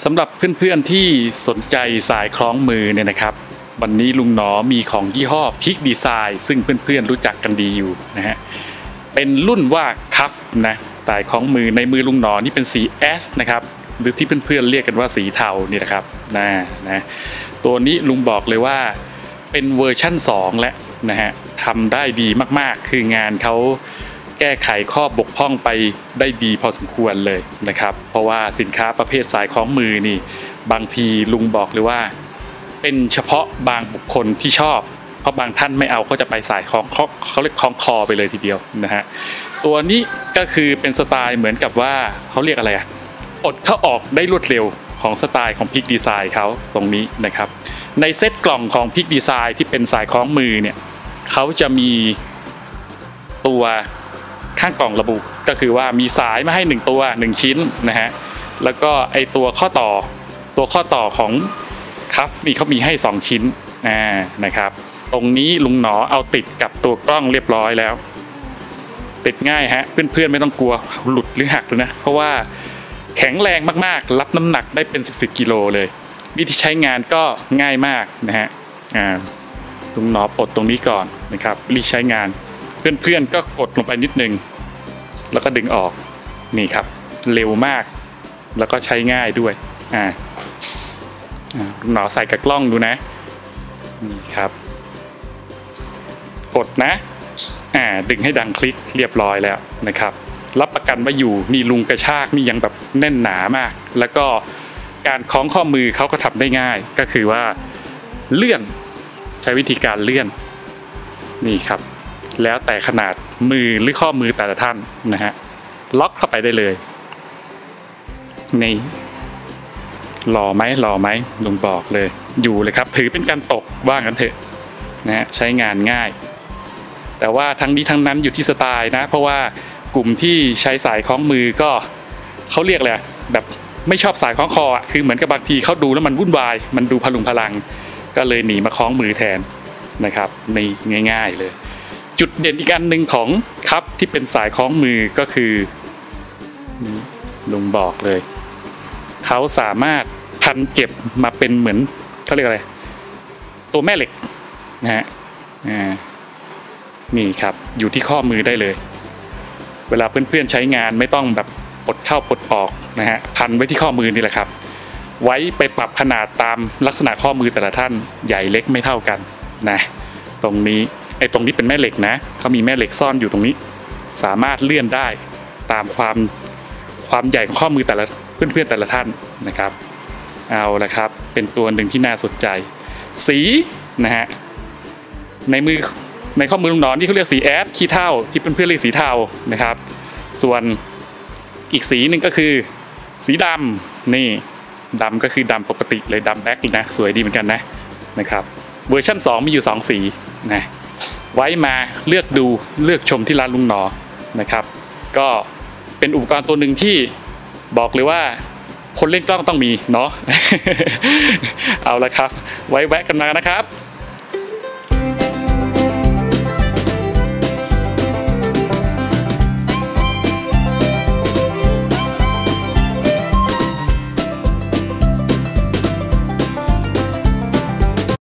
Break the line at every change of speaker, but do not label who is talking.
สำหรับเพื่อนๆที่สนใจสายคล้องมือเนี่ยนะครับวันนี้ลุงหนอมีของยี่ห้อพิกดีไซน์ซึ่งเพื่อนๆรู้จักกันดีอยู่นะฮะเป็นรุ่นว่าคัฟนะสายคล้องมือในมือลุงหนอนี่เป็นสี S นะครับหรือที่เพื่อนๆเรียกกันว่าสีเทานี่แหละครับนะตัวนี้ลุงบอกเลยว่าเป็นเวอร์ชั่น2แล้วนะฮะทำได้ดีมากๆคืองานเขาแก้ไขข้อบกพร่องไปได้ดีพอสมควรเลยนะครับเพราะว่าสินค้าประเภทสายคล้องมือนี่บางทีลุงบอกเลยว่าเป็นเฉพาะบางบุคคลที่ชอบเพราะบางท่านไม่เอาก็จะไปสายคล้องเขาเรียกคล้องคอไปเลยทีเดียวนะฮะตัวนี้ก็คือเป็นสไตล์เหมือนกับว่าเขาเรียกอะไรอะอดเข้าออกได้รวดเร็วของสไตล์ของพิกดีไซน์เขาตรงนี้นะครับในเซตกล่องของพิกดีไซน์ที่เป็นสายคล้องมือเนี่ยเขาจะมีตัวข้างกล่องระบุก็คือว่ามีสายมาให้1ตัว1ชิ้นนะฮะแล้วก็ไอตัวข้อต่อของคัฟนี่เขามีให้2ชิ้นนะครับตรงนี้ลุงหนอเอาติดกับตัวกล้องเรียบร้อยแล้วติดง่ายฮะเพื่อนๆไม่ต้องกลัวหลุดหรือหักเลยนะเพราะว่าแข็งแรงมากๆรับน้ำหนักได้เป็น10กิโลเลยวิธีใช้งานก็ง่ายมากนะฮะลุงหนอปลดตรงนี้ก่อนนะครับวิธีใช้งานเพื่อนๆก็กดลงไปนิดนึงแล้วก็ดึงออกนี่ครับเร็วมากแล้วก็ใช้ง่ายด้วยลุงหนอใส่กับกล้องดูนะนี่ครับกดนะดึงให้ดังคลิกเรียบร้อยแล้วนะครับรับประกันว่าอยู่นี่ลุงกระชากนี่ยังแบบแน่นหนามากแล้วก็การคล้องข้อมือเขาก็ทำได้ง่ายก็คือว่าเลื่อนใช้วิธีการเลื่อนนี่ครับแล้วแต่ขนาดมือหรือข้อมือแต่ละท่านนะฮะล็อกเข้าไปได้เลยนี่หล่อไหมลุงบอกเลยอยู่เลยครับถือเป็นการตกว่างั้นเถอะนะฮะใช้งานง่ายแต่ว่าทั้งนี้ทั้งนั้นอยู่ที่สไตล์นะเพราะว่ากลุ่มที่ใช้สายคล้องมือก็เขาเรียกอะไรแบบไม่ชอบสายคล้องคอคือเหมือนกับบางทีเขาดูแล้วมันวุ่นวายมันดูพลุงพลังก็เลยหนีมาคล้องมือแทนนะครับในง่ายๆเลยจุดเด่นอีกอันหนึ่งของคัฟที่เป็นสายคล้องมือก็คือลุงบอกเลยเขาสามารถพันเก็บมาเป็นเหมือนเขาเรียกอะไรตัวแม่เหล็กนะฮะนี่ครับอยู่ที่ข้อมือได้เลยเวลาเพื่อนๆใช้งานไม่ต้องแบบปลดเข้าปลดออกนะฮะพันไว้ที่ข้อมือนี่แหละครับไว้ไปปรับขนาดตามลักษณะข้อมือแต่ละท่านใหญ่เล็กไม่เท่ากันนะตรงนี้เป็นแม่เหล็กนะเขามีแม่เหล็กซ่อนอยู่ตรงนี้สามารถเลื่อนได้ตามความใหญ่ของข้อมือแต่ละเพื่อนๆแต่ละท่านนะครับเอาละครับเป็นตัวหนึ่งที่น่าสนใจสีนะฮะในข้อมือลุงหนอนที่เขาเรียกสีแอดขี้เถ้าที่เพื่อนๆเรียกสีเทานะครับส่วนอีกสีหนึ่งก็คือสีดำนี่ดำก็คือดำปกติเลยดำแบ็คนะสวยดีเหมือนกันนะครับเวอร์ชัน2มีอยู่2สีนะไว้มาเลือกชมที่ร้านลุงหนอนะครับก็เป็นอุปกรณ์ตัวหนึ่งที่บอกเลยว่าคนเล่นกล้องต้องมีเนาะ เอาละครับไว้แวะกันมานะครับ